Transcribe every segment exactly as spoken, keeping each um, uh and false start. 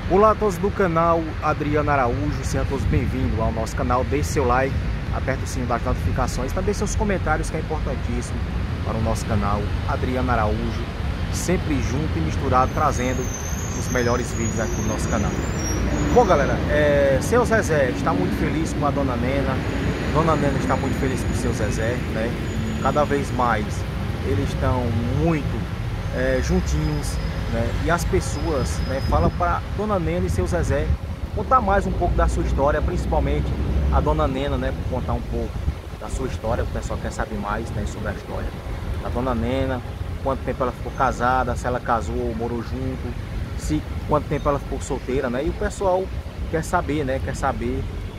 Olá a todos do canal Adriano Araújo, sejam todos bem-vindos ao nosso canal. Deixe seu like, aperte o sininho das notificações, também seus comentários, que é importantíssimo para o nosso canal Adriano Araújo, sempre junto e misturado, trazendo os melhores vídeos aqui no nosso canal. Bom galera, é, seu Zezé está muito feliz com a Dona Nena, Dona Nena está muito feliz com o seu Zezé, né? Cada vez mais eles estão muito é, juntinhos, né? E as pessoas, né, falam para Dona Nena e seu Zezé contar mais um pouco da sua história, principalmente a Dona Nena, né, contar um pouco da sua história. O pessoal quer saber mais, né, sobre a história da Dona Nena, quanto tempo ela ficou casada, se ela casou ou morou junto, se quanto tempo ela ficou solteira, né? E o pessoal quer saber, né, quer saber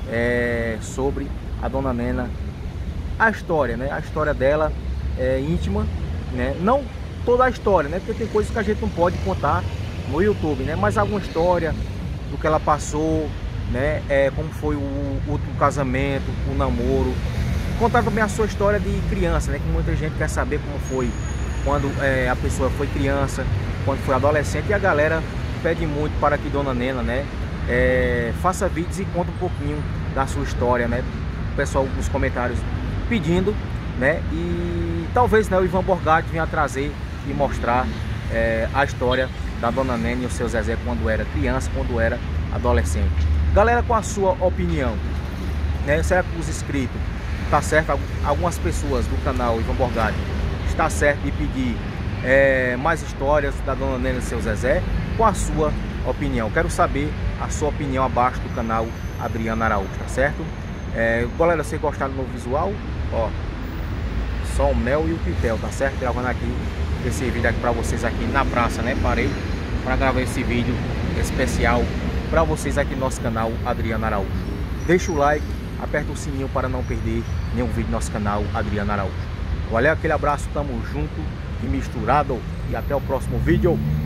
é, sobre a Dona Nena, a história, né, a história dela é íntima, né? Não toda a história, né? Porque tem coisas que a gente não pode contar no YouTube, né? Mas alguma história do que ela passou, né? É, como foi o, o último casamento, o namoro. Contar também a sua história de criança, né? Que muita gente quer saber como foi quando é, a pessoa foi criança, quando foi adolescente. E a galera pede muito para que Dona Nena, né? É, faça vídeos e conta um pouquinho da sua história, né? O pessoal nos comentários pedindo, né? E talvez, né, o Ivan Borgatti venha trazer e mostrar é, a história da Dona Nena e o seu Zezé quando era criança, quando era adolescente. Galera, com a sua opinião, né? Será que os inscritos tá certo? Algumas pessoas do canal Ivan Borgatti está certo de pedir é, mais histórias da Dona Nena e seu Zezé? Com a sua opinião, quero saber a sua opinião abaixo do canal Adriano Araújo, tá certo? É, galera, se gostaram do novo visual, ó, só o mel e o pitel, tá certo? Gravando aqui esse vídeo aqui para vocês aqui na praça, né? Parei para gravar esse vídeo especial para vocês aqui no nosso canal Adriano Araújo. Deixa o like, aperta o sininho para não perder nenhum vídeo do nosso canal Adriano Araújo. Valeu, aquele abraço, tamo junto e misturado, e até o próximo vídeo.